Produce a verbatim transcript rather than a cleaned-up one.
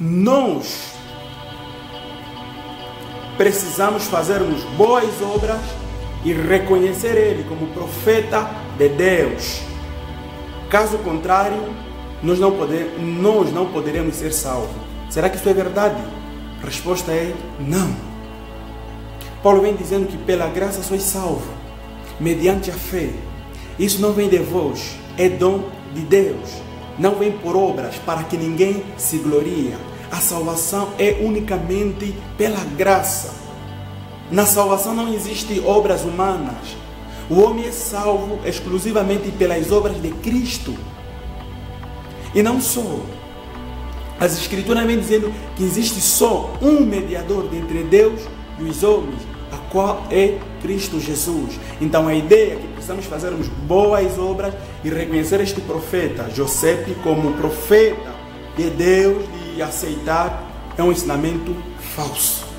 nós precisamos fazermos boas obras e reconhecer Ele como profeta de Deus. Caso contrário, nós não, poder, nós não poderemos ser salvos. Será que isso é verdade? A resposta é não. Paulo vem dizendo que pela graça sois salvos, mediante a fé. Isso não vem de vós, é dom de Deus. Não vem por obras, para que ninguém se glorie. A salvação é unicamente pela graça. Na salvação não existem obras humanas. O homem é salvo exclusivamente pelas obras de Cristo. E não só. As Escrituras vêm dizendo que existe só um mediador entre Deus e os homens, a qual é Cristo Jesus. Então a ideia é que precisamos fazermos boas obras e reconhecer este profeta, José, como profeta de Deus e aceitar é um ensinamento falso.